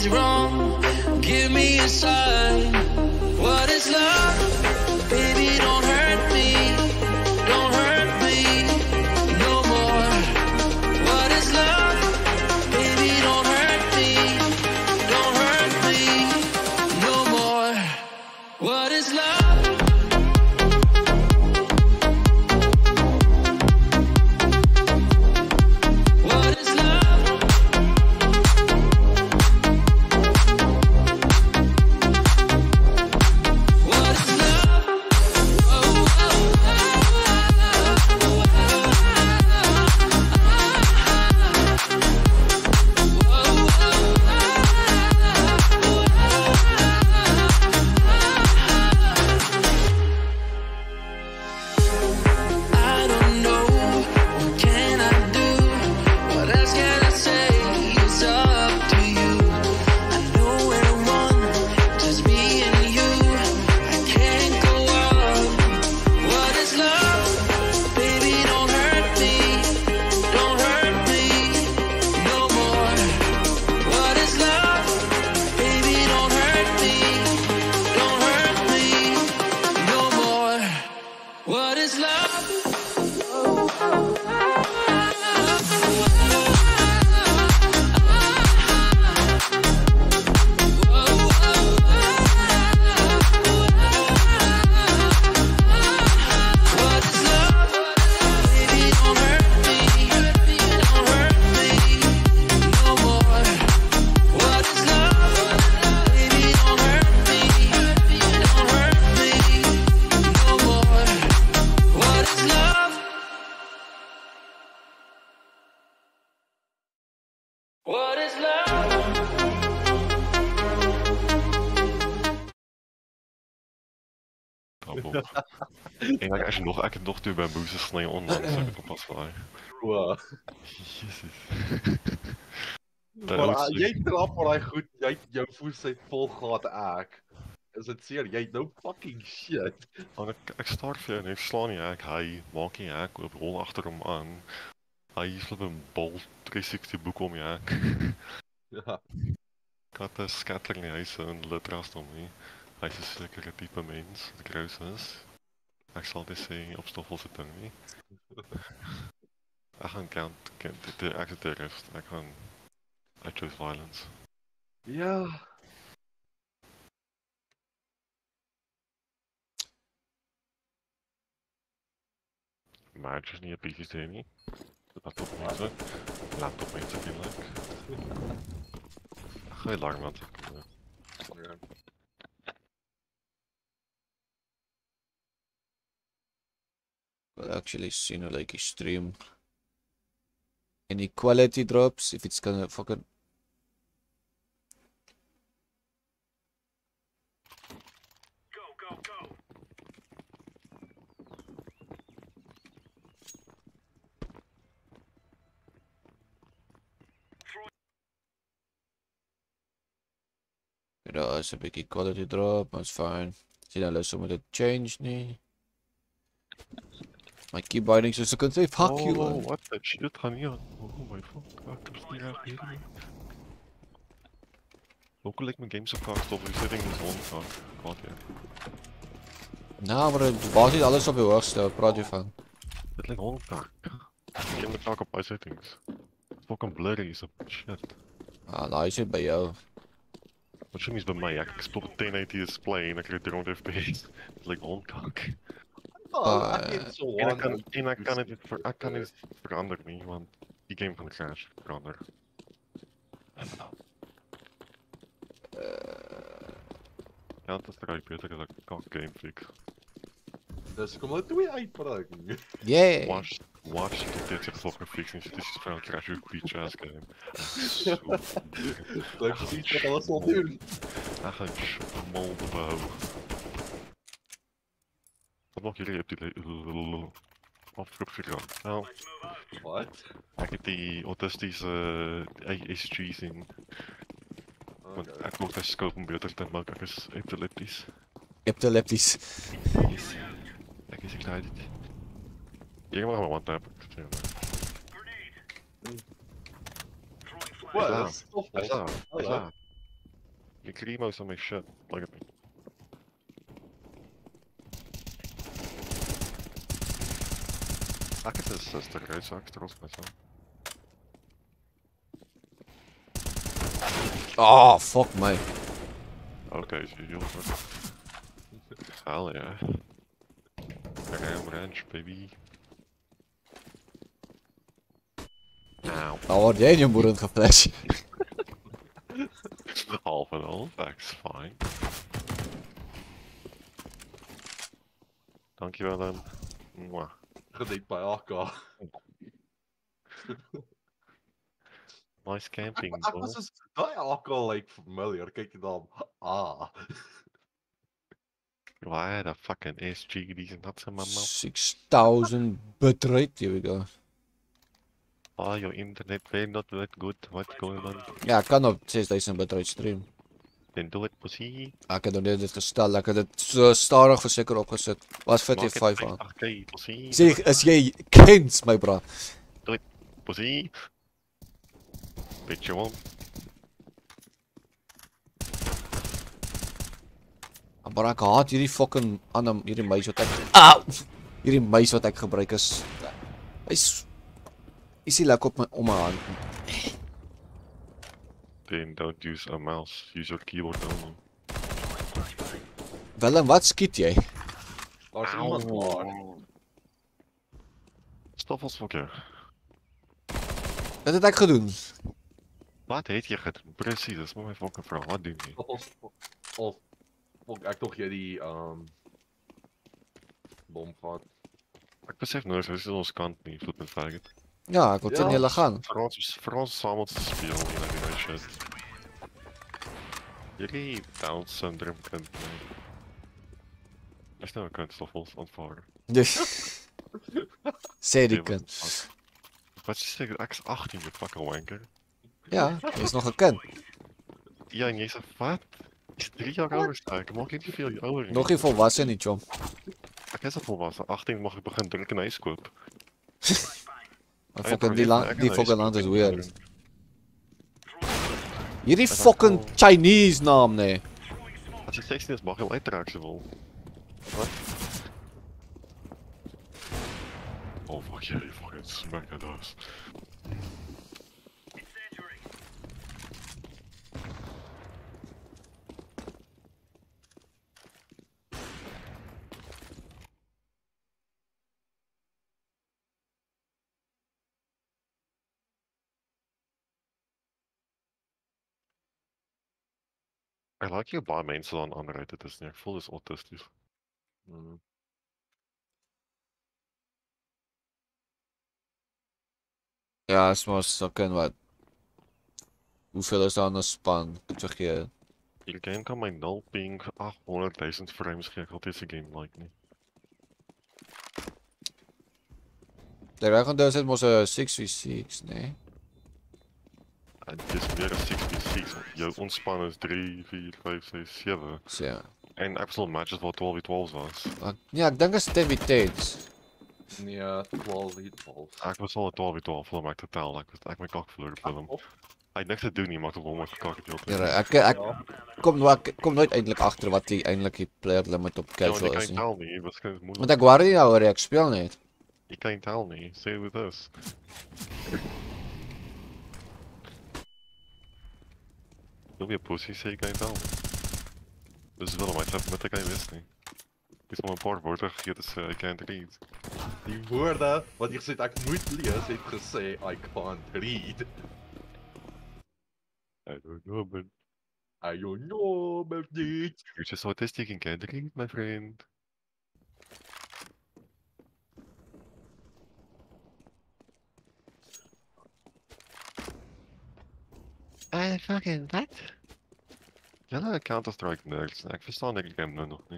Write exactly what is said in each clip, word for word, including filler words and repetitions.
is wrong. Give me a sign. What is love? Baby, don't hurt me. Don't hurt me no more. What is love? Baby, don't hurt me. Don't hurt me no more. What is love? What is love? Bravo. En ek is nog, ek het nog toe bamboes gesny onlangs, ek het oppas vir daai. Wow. Jesus. Maar uh, jy trap maar daai goed, jy jou voet sy vol gehad ek. Is dit seer? Jy nou fucking shit. Want ek ek staar vir jou en ek slaan nie ek, hy maak nie ek oop rol agter hom aan. Hy slip 'n bal drie sestig boek om jy ek. Ja. Kat 'n skatter in die huis en hulle trust hom nie. Hy is 'n sekere tipe mens, wat groot is. Ek sal dit sê op stoffel se ding nie. Ek gaan count, ek is terrorist, ek gaan I choose violence. Ja. Maar het is niet een P C nie. Laptop mensen. Laptop mensen vriendelijk. Ga je lang man. Ja. We'll actually see no like stream. Any quality drops if it's gonna fucking Ja, is 'n bietjie quality drop, maar is fine. Sien hulle sommer dit change nie. My key binding so kan sê fuck oh, you. Oh, what the shit gaan hier. Oh my fuck. Ek het nie reg hier. Hoe kan ek my games op kaart stop? Die setting is on gaan. God ja. Nou, maar basis is alles op die hoogste, wat praat jy van? Dit lyk honderd. Jy moet dalk op settings. Fucking blurry is op shit. Ah, daai is by jou. Wat jy mis by my, ek explore ten eighty display en ek kry drie honderd F P S. Dit lyk honderd. Oh, ek het so en ek kan en ek kan dit vir ek kan dit verander nie want die game gaan crash verander. Ja, dit is reg beter as ek kan game fix. Dus kom er twee uitbreking. Yeah. Watch watch dit dit fucking fix en dit is vir 'n crash bitch ass game. Ek sien dit alles al doen. Ag, ek mal behou. Wat maak jullie op die afgroep gegaan? Nou, wat? Ek het die autistische A S G's in. Want ek moet die scope om beter te maak, ek is epileptisch. Epileptisch. Yes. Ek is excited. Jy mag maar one tap. Wat? Is daar? Is daar? Ik remo's on my shit. Look at me. Ek het 'n sister uit, so ek is trots op myself. Oh, fuck my. Okay, so you'll Hell yeah. Ram Ranch, baby. Ow. Nou word jy in jou moeder geflash. Half and half, that's fine. Dankjewel dan. Mwah. Gediep by A K. Nice camping, Ek was bro. soos, daai A K lyk familiar, kyk jy daar. Ah. Why the fucking S G D's nuts in my mouth? six thousand bitrate, here we go. Oh, your internet play not that good. What's going on? Ja, ek kan op six thousand bitrate stream. Then do it, pussy. Ek het nog net dit gestel, ek het dit so stadig verseker opgesit. Was fifty-five aan. Okay, pussy. Sê, is jy kens, my bra? Pussy. Bitch, you won't. Maar ek haat hierdie fucking ander hierdie muis wat ek Au! Hierdie muis wat ek gebruik is hy's is nie lekker op my om my hand. Then don't use a mouse. Use your keyboard only. Willem, wat skiet jy? Daar's iemand daar. Stoffelsfokker. Wat het ek gedoen? Wat het jy gedoen? Precies, dat is my fucking vraag. Wat doen jy? Of of of ek tog jy die ehm bom gehad. Ek besef nou, dis ons kant nie, voet met faggot. Ja, ek wil sien Ja. julle gaan. Vir ons, vir ons saam om te speel en dan die shit. Hierdie Down syndrome kind, man. Is nou 'n kind stoffels aanvaar. Dus sê die kind. Wat sê ek? Ek is achttien, you fucking wanker. Ja, jy's nog 'n kind. Ja, en jy sê wat? Jy's drie jaar ouer as ek. Maak nie te veel ouer nie. Nog nie volwasse nie, chom. Ek is al volwasse. achttien mag ek begin drink en huis koop. Maar fucking die land, die fucking land is weird. Hierdie fucking Chinese naam, nee. As jy sexy is, mag jy wel uitraak as jy wil. Wat? Oh, fuck jy, fucking smack het as. Ek like jy baie mense dan aanry dit is nie. Ek voel dis autisties. Hmm. Ja, is maar fucking wat. Hoeveel is daar aan 'n span? Ek vergeet. Die game kan my nul ping achthonderdduisend frames gee. Ek wil dit se game like nie. Die reg onthou dit mos 'n six v six, nee. En dis weer 'n six v six. Jou ontspan is three, four, five, six, seven. So ja. En ek was matches waar twaalf v twaalf was. Ek, ja, ek dink is ten v tens. Nee, twaalf hier twaalf. Ek was al 'n twaalf v twaalf vir my te tel. Ek was ek my kak verloor op film. Hy het niks te doen nie, maar ek het hom maar gekak het heeltyd. Ja, ek ek kom nou ek kom nooit eintlik agter wat die eintlik die player limit op Ja, casual jy is kan nie. tel nie, dit was kind moeilik. Want ek worry nie oor ek speel net. Jy kan tel nie, say with us. Wil jy pussy sê jy kan tel nie? Dis wel my self met ek kan wist nie. Dis maar 'n paar woorde gegee te sê I can't read. Die woorde wat jy gesê het ek moet lees, het gesê I can't read. I don't know, but I don't know about it. you're just autistic and can't read, my friend. I fucking what? Julle Counter-Strike nerds, ek verstaan ek game nou nog nie.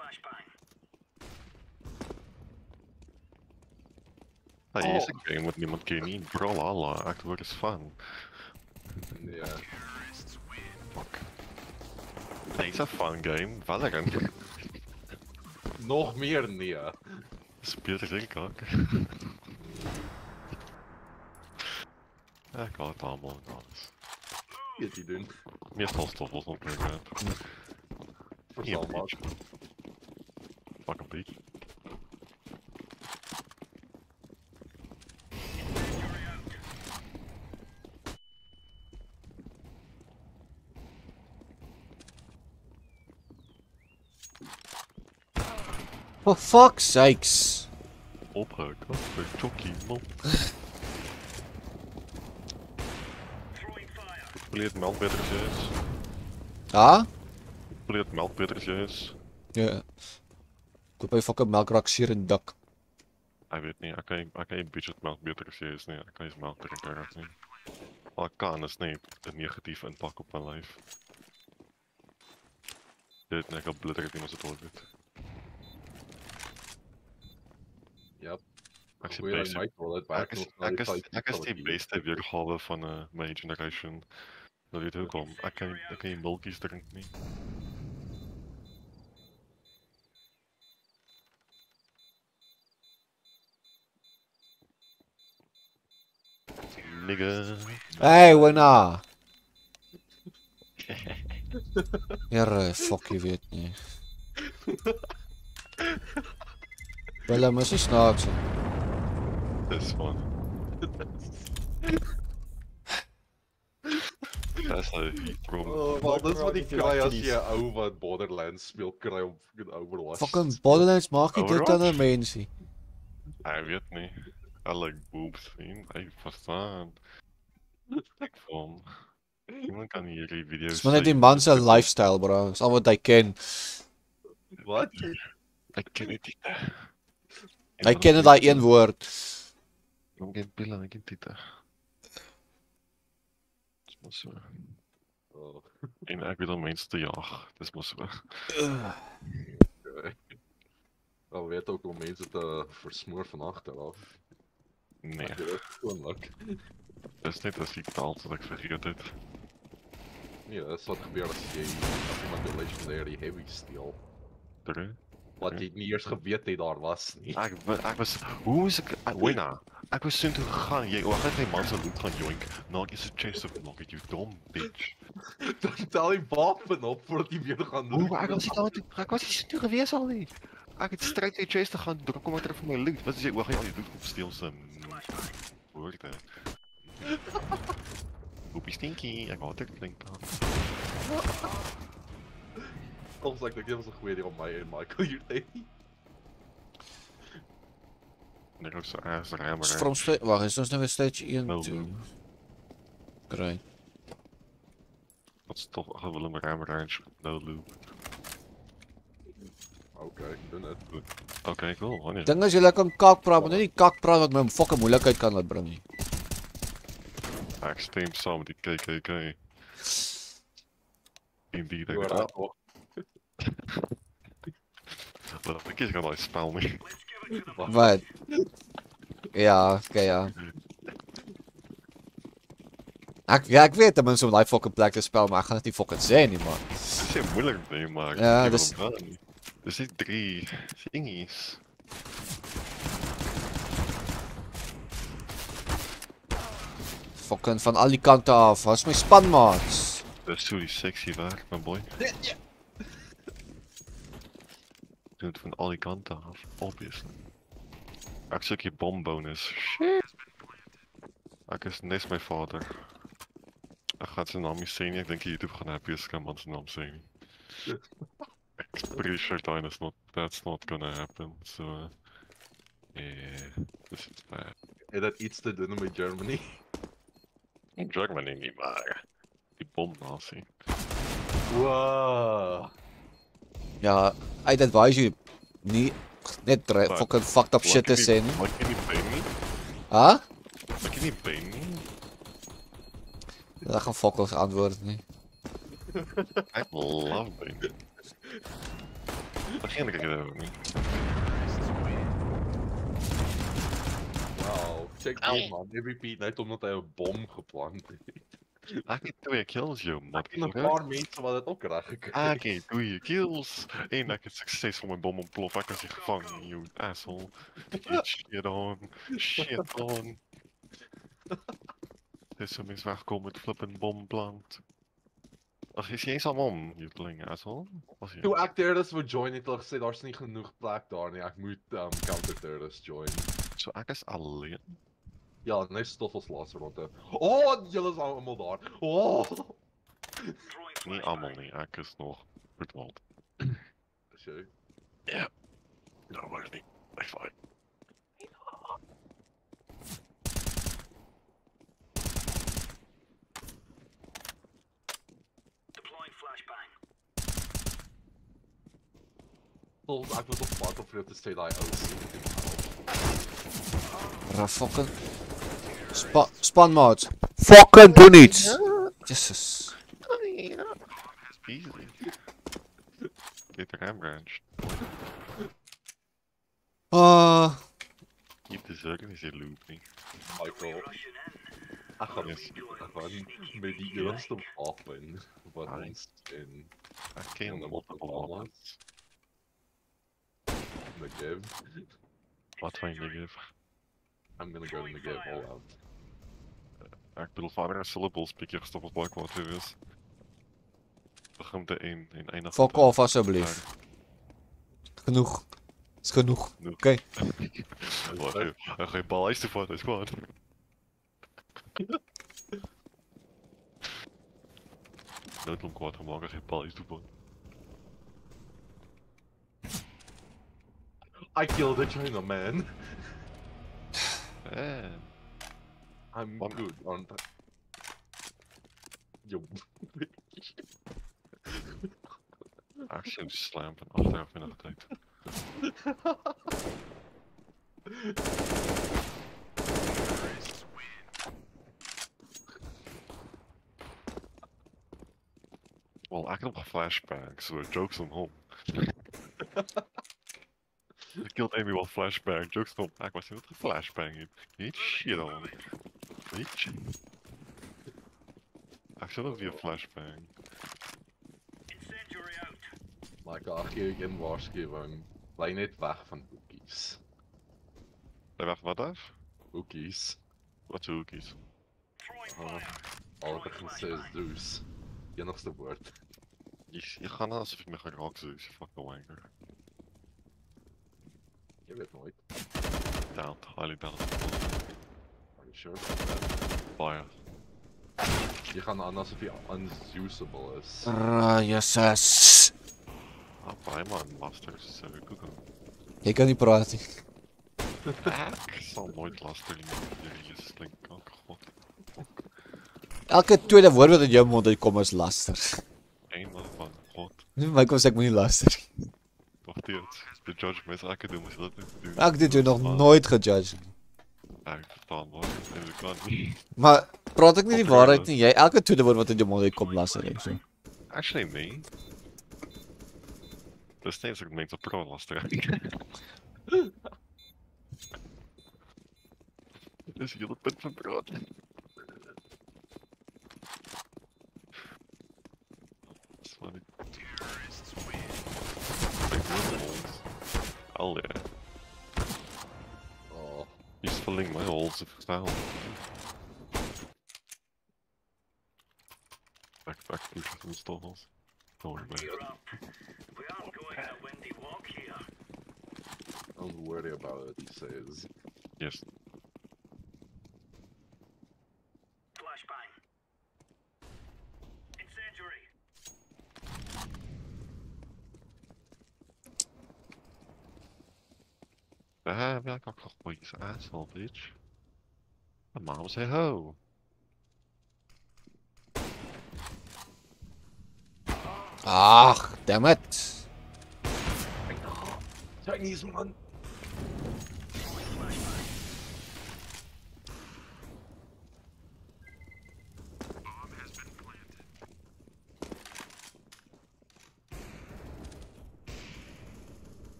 Ah, hier is 'n game wat niemand ken nie, Brawlhalla, ek hoor is fun. Nee. Fuck. Hey, is 'n fun game, Valorant. Nog meer nee. Speel dit ek ook. Ek haat almal en alles. Weet jy doen. Meestal stoffels ontwikkelen. Hier, Verstaan maar. beach. Pak een beach. For fuck's sakes. Opgekast, een chokkie, man. Probeer melkbittertjes. Ah? Probeer melkbittertjes. Ja. Koop hy fucking melkrak seer en dik. Ek weet nie, ek kan ek kan nie budget melkbittertjes nie, ek kan nie melk drinker raak nie. Maar ek kan is net 'n negatief impak op my lyf. Dit net op bloed in as dit word. Yep. Ek sien Goeie basic. Michael, dit Ek werk is nog na ek die is tyd ek is van die die- beste weergawe van 'n uh, my generation. Nou weet hoekom. Ek kan nie- ek kan nie milkies drink nie. Nigga. Hey, winna. Here, fuck jy weet nie. Willem is nie snaaks nie. Dis van. That's how you from. Oh, wel, dis wat If die you kry like as to jy 'n ou wat Borderlands speel kry om fucking Overwatch. Fucking Borderlands maak nie dit aan 'n Overwatch? mensie. Ek weet nie. I like boobs, vriend. Ek verstaan. Ek van. Iemand kan hierdie video's Dis maar net die man se lifestyle, bro. Dis al wat hy ken. Wat? Ek ken dit nie. Hy ken net daai een woord. Ek ken pila, ek ken dit. Dis maar so. Oh, En ek weet om mense te jag. Dis maar so. Wel weet ook om mense te versmoor van agter af. Nee, Dit is gewoonlik. dis net as ek taal wat ek vergeet het. Nee, dis wat gebeur as jy as iemand jou legendary heavy steel. Terug. Wat jy nie eers geweet het daar was nie. Ek wa- ek was hoe is ek winna? Ek was so toe gegaan. Jy wag net my man se loot gaan joink. Nou ek is 'n chest of knock it you dumb bitch. Dan tel jy wapen op voordat jy weer gaan doen. Hoe ek was nie daar toe. Ek was nie so toe gewees al nie. Ek het straight die chest te gaan, dan kom ek terug vir my loot. Wat is jy wag jy al die loot op steel se woorde. Hoepie stinky, ek haat dit klink dan. Soms ek dink dit was 'n goeie idee om my en Michael hier te hê. Net ook so ass rammer. Dis from stage. Wag, is ons nou weer stage een No, toe. no. Kry. Wat stof ag wil 'n rammer range no loop. Okay, doen dit. Okay, cool. Wanneer? Ding is jy kan kak praat, maar net nie kak praat wat my 'n fucking moeilikheid kan laat bring nie. Ek stem saam met die K K K. Indeed, ek Hoor het dat ook. dat ek is gaan daai spel nie. Wat? Ja, okay, ja. Ek ja, ek weet ten minste om daai fucking plek te spel, maar ek gaan dit nie fucking sê nie, man. Dis nie moeilik nie, maar ek Ja, weet dis- nie waarom nie. Dis net drie dingies. Fucking van al die kante af. Waar's my spanmaats? Dis so die sexy werk, my boy. Doen het van al die kante af, obviously. Ek soek die bom bonus. Shit. Ek is nes my vader. Ek gaan sy naam nie sê nie, ek dink die YouTube gaan happy as kan man sy naam sê nie. Ek's pretty sure that is not, that's not gonna happen, so... Yeah, this is bad. Het dit iets te doen met Germany? In Germany nie, maar... Die bom nasie. Wow. Ja, I'd advise you nie net dre- Wat? fucking fucked up shit te sê nie. Maak jy nie pijn nie? Ha? Maak jy nie pijn nie? Dat gaan fokkels antwoord nie. Ek love pijn. Begin ek dit ook nie. Wow, check Au. dit man. Every Pete net omdat hy 'n bom geplant het. Ek het twee kills, jou mat. En 'n paar mense wat dit ook reg gekry Ek het twee kills. En ek het suksesvol my bom ontplof. Ek is nie gevang nie, you asshole. Get shit on. Shit on. Dis so mens wegkom met flippin bomplant. Ag is jy eens almal om, Jutling, asshole? Was jy? Toe ek terrorist wou join het hulle gesê daar's nie genoeg plek daar nie. Ek moet um, counter-terrorist join. So ek is alleen? Ja, en hy stof ons laaste ronde. Oh, julle is almal daar. Oh! Nie almal nie, ek is nog verdwaald. Is jy? Ja. Nou maar nie. Ek vaai. Soms ek moet op pad om vir jou te sê daai ou sien. Ra fucking Spa span maats. Fucking doen iets. Jesus. Easy. Get the ram branch. Ah, Niet te zeggen is je loop nie. Michael. Ek gaan Yes. ek gaan met die eerste wapen wat Alright. ons in Ek ken Ja, multiple allemaal. wapens. Negev. Wat van je give? I'm gonna go to Negev all out. Ik bedoel, vader syllables pik je gestopt op Blackwater is. Begin met de één en eindig fuck met de- off asseblief. Genoeg. Is genoeg. Genoeg. Oké. Wacht even, hij gaat bal eens te voor, dat is gewoon. Noodlom kwaad gemaakt, hij gaat bal eens te voor. I killed the China man. Eh, I'm One- good on that. Yo. action slam van achteraf in de tijd. Wel, ik heb nog flashbacks, so jokes on home. I killed Amy while flashbang, jokes on home. Ik was niet flashbang. Niet shit on. Niet shit. Ik zou ook weer flashbang. Like ag gee ek in waarskuwing. Bly net weg van boekies. Hij wacht wat af? Boekies. Wat is hoekies? Uh, al wat ek gesê is dus. Enigste woord. Je, je gaat alsof ik me ga raken, zo is je fucking wanker. Jy weet nooit. Down, highly down. Are you sure about that? Fire. Jy gaan aan asof jy unusable is. Ra, Jesus. Ah, bij man, masters, zo goed dan. Jy kan nie praat nie. Ik zal nooit lastig in je slink ook, god. Elke tweede woord wat uit jou mond uitkom is laster. Eenmaal van, god. My kom sê ek moenie laster. Wacht eens, de judge mis ik doen, moet je dat niet doen. Ek het dit jou nog nooit gejudge nie. Ja, ik verstaan wel, en ik kan niet. Maar praat ek nie die waarheid nie. Jy elke tweede woord wat uit jou mond uitkom laster ek so. Actually, me. Dat is steeds ook mensen pro lastig. Dus je het punt van brood. Sorry. Oh yeah. Oh, He's filling my holes if it's now. Back, back, push some stalls. Don't worry about it. don't worry about it, he says. Yes. Ah, ja, ik kan nog wel iets asshole, bitch. My mom say ho. Ag, damn it. Chinese man!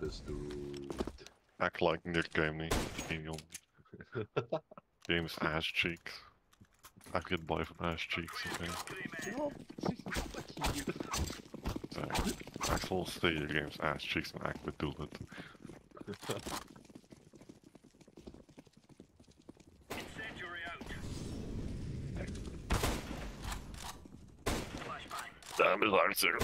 this dude. Act like dit game niet. Geen jong. Game is ass cheeks. I get by from ass cheeks, okay? Exactly. Ik zal steden games ass cheeks en ik bedoel het. Damn is answer.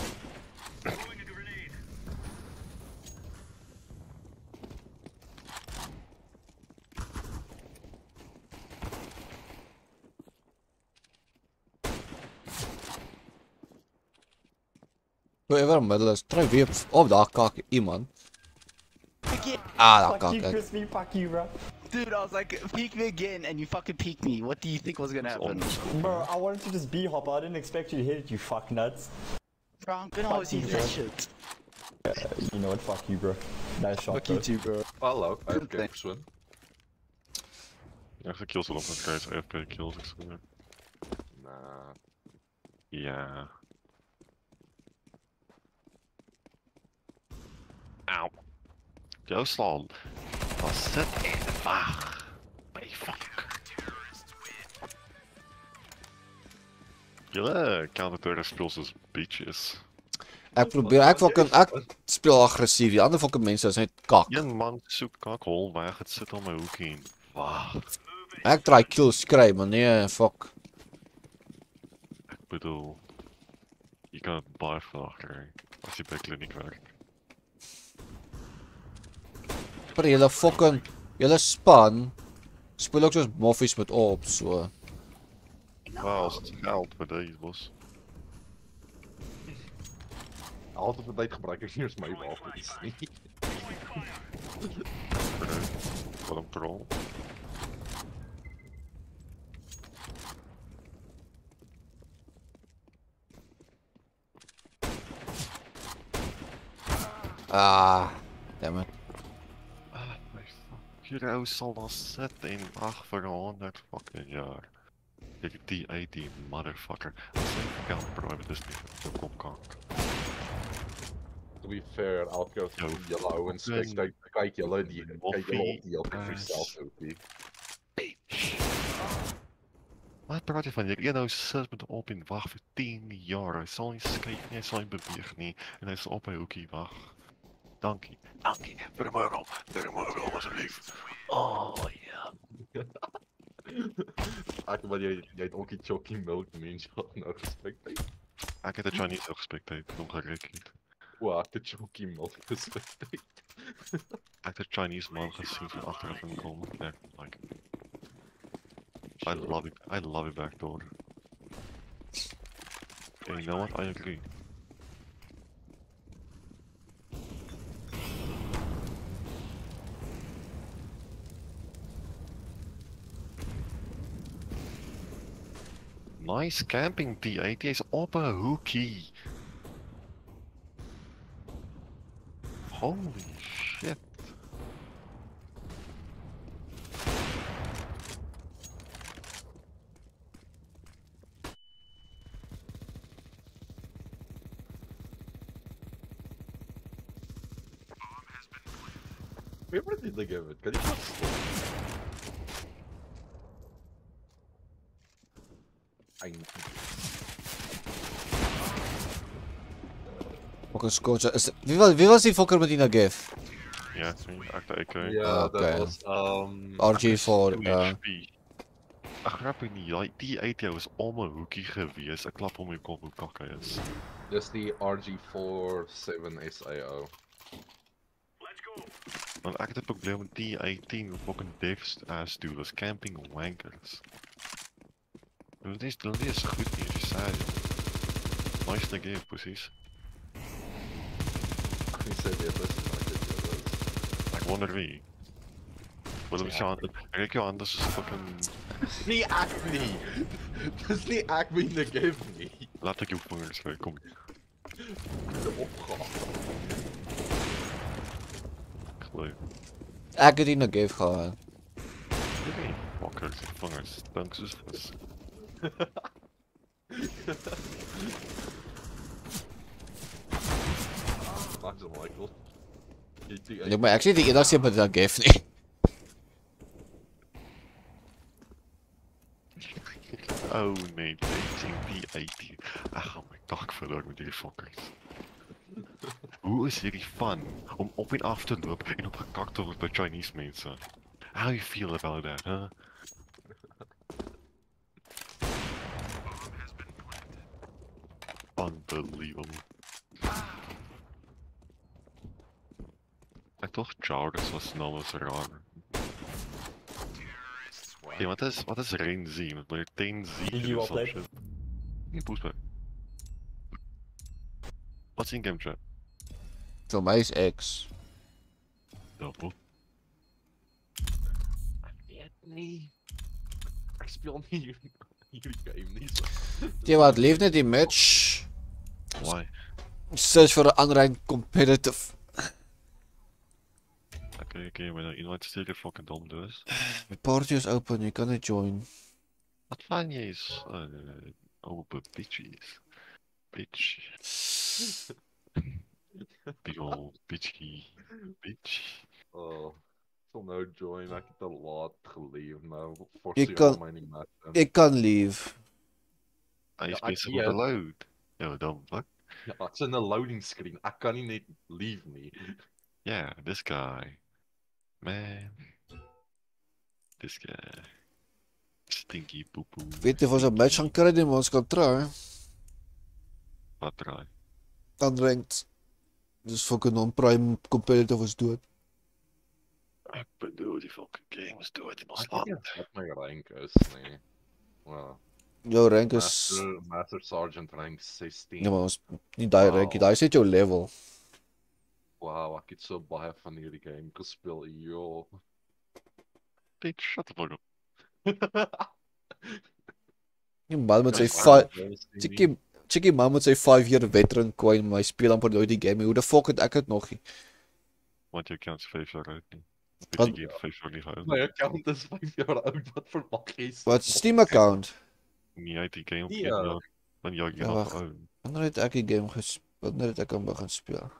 Whoever middel is, try weer op daar kak iemand. Again. Ah, daar Fuck kak you, ek. Crispy. Fuck you, bro. Dude, I was like, peek me again, and you fucking peeked me. What do you think was gonna happen? Bro, I wanted to just be hopper. I didn't expect you to hit it, you fuck nuts. Bro, I'm gonna always you, use bro. that shit. You know what? Fuck you, bro. Nice shot, Fuck bro. you too, bro. Hallo, I have game swim. Ja, kills wel op een kruis, A F K kills, ik zeg. Nah. Ja. Auw. Jouw slaan. Was het in de waag. Hey, fuck. Julle counter-terror speels is bitches. Ek probeer, ek fucking, ek speel aggressief. Die ander fucking mense is net kak. Een man soek kakhol weg, het sit om my hoek heen. Wag. Ek try kills kry, maar nee, fuck. Ek bedoel, jy kan het baie vraag kry, as jy by kliniek werk. Maar julle fucking, julle span, speel ook soos moffies met op, so. Waar is het geld vir deze bos? Altyd van tyd gebruik ek nie eens my wapens nie. Wat een troll. Ah, damn it. Ah, my fuck. Hierou sal daar sit en wag vir honderd fucking jaar. Ek die uit die motherfucker. As hy geld private is nie, so kom kant. To be fair, elke keer as Jou julle ouens kyk, fucking kyk, kyk julle die, kyk julle op die hele tyd vir ass. self ook. Wat praat jy van? Jy een nou sit met op en wag vir tien jaar. Hy sal nie skuif nie, hy sal nie beweeg nie en hy sal op hy hoekie wag. Dankie. Dankie. Vermogen. Vermogen asseblief. Oh ja. Ek wat jy jy het ook die chocky milk mens nou gespectate. Ek het 'n Chinese gespectate, nog gereken. O, ek het chocky milk gespectate. Ek het 'n Chinese man gesien van agter af en kom. Ja, like. I love it. I love it backdoor. And you know what? I agree. Nice camping T eighty is op 'n hoekie. Holy shit. Remember did they give it? Kan jy wat? Ai. Fucking skotse, is wie was wie was die fucker met die Nagif? Ja, ek dink ek Ja, Okay. dat was um R G four, ja. Ag grappie nie, daai die uit jou is om 'n hoekie gewees. Ek klap hom op kop hoe kak hy is. dis die R G four seven S A O. Want ek het 'n probleem met die eighteen wat fucking devs ass doen, was camping wankers. Dit is dit is goed nie, jy sê. Nice te gee presies. Ek nie sê dit is maar dit is. Ek wonder wie. Willem Sean, ek jou anders is fucking Dis nie ek nie. Dis nie ek wie die give nie. laat ek jou vingers kry, kom. Opgaan. Glo. Ek het die Nagif gehad. Nee, fuckers, vingers, dink soos vis. Max en Michael. Jy die Nee, maar ek sê die enigste een met dat gif nie. Oh nee, dating P eighty. Ek gaan my dak verloor met hierdie fuckers. Hoe is hierdie fun om op en af te loop en op gekak te word by Chinese mense? How you feel about that, huh? Unbelievable. Ek dog Jarvis was nou was raar. Hey, wat is wat is Rain Z? Met my ten Z. Did you all play? Nie poesbaar. What's in game chat? Vir my is X. Ja, bro. Ek weet nie. Ek speel nie hierdie hierdie game nie so. Jy wat, leef net die match. Why? Search vir 'n unranked competitive. Okay, okay, maar nou invite stuur jy fucking dom dus. My party is open, jy kan net join. Wat van jy is? Uh, oh, but bitches. Bitch. Big old bitchy. Bitch. Oh, ek sal nou join, ek het te laat geleef nou. Jy Forceer kan- my nie met. Jy kan leave. Hy is Ja, ek besig weet. met 'n load. Ja, dom, wat? Ja, ek's in 'n loading screen. Ek kan nie net leave nie. Yeah, this guy. Man. This guy. Stinky poo poo. Weet jy of ons 'n match gaan kry, dan ons kan try. Wat draai? Unranked. Dis fucking non-prime competitive is dood. Ek bedoel die fucking game is dood in ons Ek weet nie land. wat my rank is nie. Well, Jou rank is Master, Master Sergeant rank sixteen. ja, maar ons nie daai rank nie. Wow. Daai is net jou level. Wow, ek het so baie van hierdie game gespeel, joh. Bitch, shut the fuck up. Die man met sy Ja, five ja, dis nie- Chickie Chickie man met sy five year veteran coin, maar hy speel amper nooit die game. Hoe die fuck het ek dit nog nie? Want jy kan se vyf jaar oud nie. Wat- Bitch, jy game vyf jaar nie gehou. My account is vyf jaar oud, wat verwag jy? Wat Steam account? Nie uit die game Nee, ja. ja. Want jy Ja, jy wag. nog ou. Wanneer het ek die game gespeel? Wanneer het ek hom begin speel?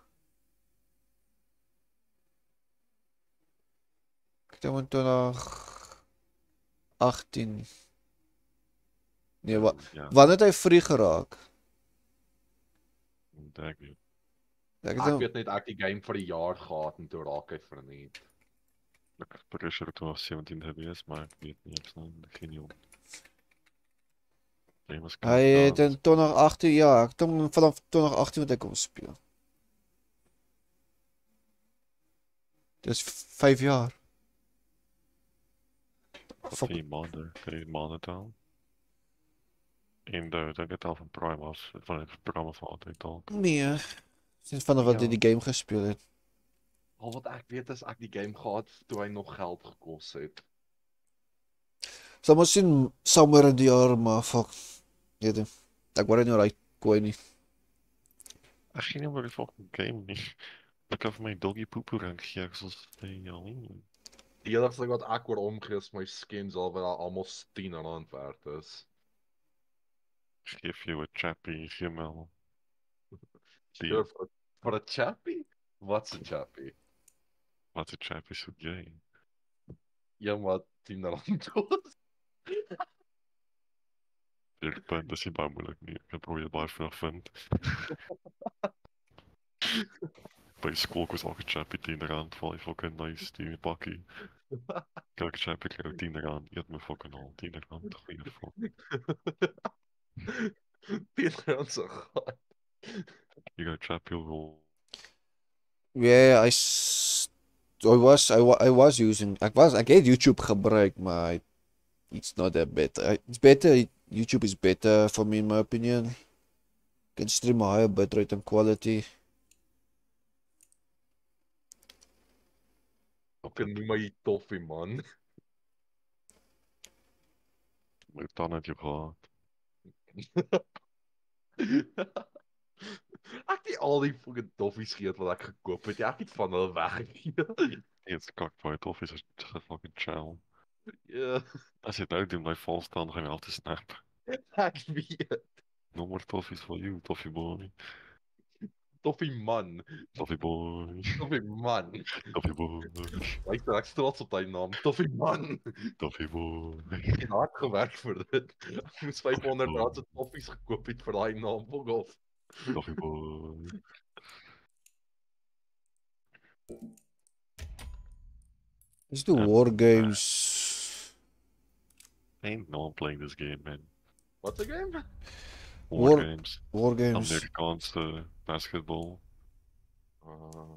Ek dink in twintig agtien. Nee, wa Ja, wanneer het hy free geraak? dink jy. Ek het Ek hom weet net ek die game vir 'n jaar gehad en toe raak hy verniet. Ek is pretty sure dit was sewentien gewees, maar ek weet nie ek staan geen nie op. Jy was Hy het in twintig agtien, ja, ek het hom vanaf twintig agtien wat ek hom speel. Dis vyf jaar. Fuck. die maande, kan jy maande tel? En uh, dink dit al van Prime af, van het programma van altyd dalk. Nee. Sinds vanaf wat hy Ja. die game gespeel het. Al wat ek weet is ek die game gehad toe hy nog geld gekos het. Sal maar sien somewhere in die jaar, maar fuck. Weet jy. Ek word nie oor hy kooi nie. Ek gee nie oor die fucking game nie. Ek kan vir my doggy poepoo rank gee, ek sal sê ja nie. Die enigste ding wat ek oor omgee is my skins al wat daar almal tien rand werd is. Geef jou 'n chappie, gee my al. Die, Sure, vir, vir 'n chappie? Wat's 'n chappie? wat 'n chappie so gay. Een wat tien rand kos. Die punt is nie baie moeilik nie, ek kan probeer baie vinnig vind. By skool koos elke chappie tien rand, val jy fucking nice, die pakkie. Elke chappie krijg tien rand, eet my fucking al, tien rand, goeie fuck. tien rand so gat. You got chappie roll. Yeah, I s- I was I, wa- I was using ek was ek het YouTube gebruik, maar I, it's not that better. I, it's better YouTube is better for me in my opinion. Can stream higher bitrate and quality. Ek noem my toffie man. My dan het jy gehad. Ek het al die fucking toffies geëet wat ek gekoop het. Ja, ek het van hulle weggegee. Eens kak baie tof is, is fucking chill. Ja, As jy nou doen, my vol staan, gaan jy af te snap. ek weet. No more toffies for you, toffie boy. Toffie man. Toffee boy. Toffie man. Toffee boy. Luister, ek is trots op daai naam. Toffie man. Toffee boy. Ek het hard gewerk vir dit. Ek moes vyfhonderd rand se toffies gekoop het vir daai naam, fuck off. Toffee boy. Let's do Yeah. war games. Ain't no one playing this game, man. What's the game? War, War- games. War games. Amerikaanse basketbal. Uh,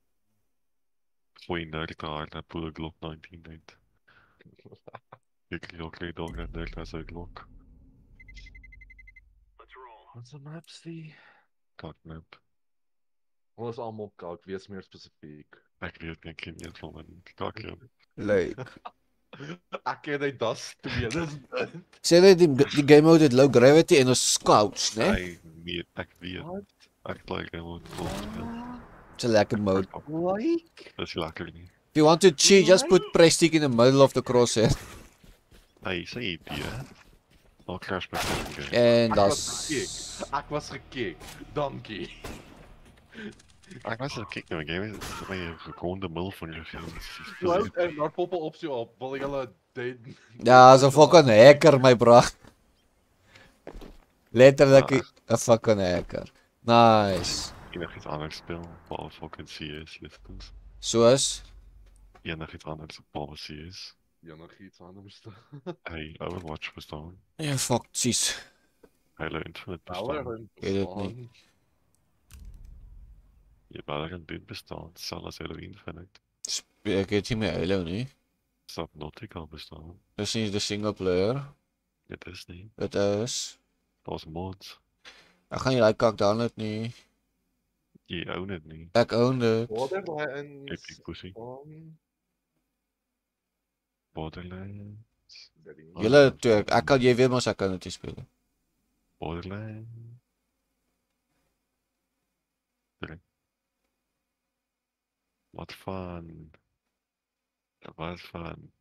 Gooi nerd daar naar Poele Glock negentien net. Ik kreeg ook geen dog en nerd als een Glock. What's the maps die? Kakmap. Ons is almal kalk, wees meer spesifiek. Ik weet niet, ik ken niet van een kakje. Like. Ek ken net das twee, dis dit. Sê net die, die game mode het low gravity en ons scouts, né? Ik weet, ik weet. Ik like gewoon vol. It's a lekker mode. Like? Dat is lekker niet. If you want to cheat, just put press stick in the middle of the crosshair. Hey, say idee, hè? Al crash met een game. En Ek das was gekick. Ek was gekick. Dankie. Ik was al kijken naar een game, het is mij gewoon de mul van je film. Cloud en daar pop 'n opsie op. Wil jy hulle dead? Ja, so fucking hacker my bro. Letterlik 'n fucking hacker. Nice. Enig iets anders speel, behalve fucking C S, liftens. Soos Enig iets anders, behalve C S. Ja, nog iets anders. Hey, Overwatch bestaan. ja, fuck, sis. Halo Infinite bestaan. Valorant Weet het bestaan. nie. Je Valorant dit bestaan, hetzelfde als Halo Infinite. Ek het nie meer Halo nie. Subnautica bestaan. Dis nie die single player. Dit is niet. Dit is Dat was mods. ek gaan nie daai kak download nie. Je own het niet. Ek own dit. Borderlands. Epic pussy. Um, Borderlands. Julle twee, ek kan jy weet mos ek kan dit nie speel. Borderlands. Wat fun. Wat fun.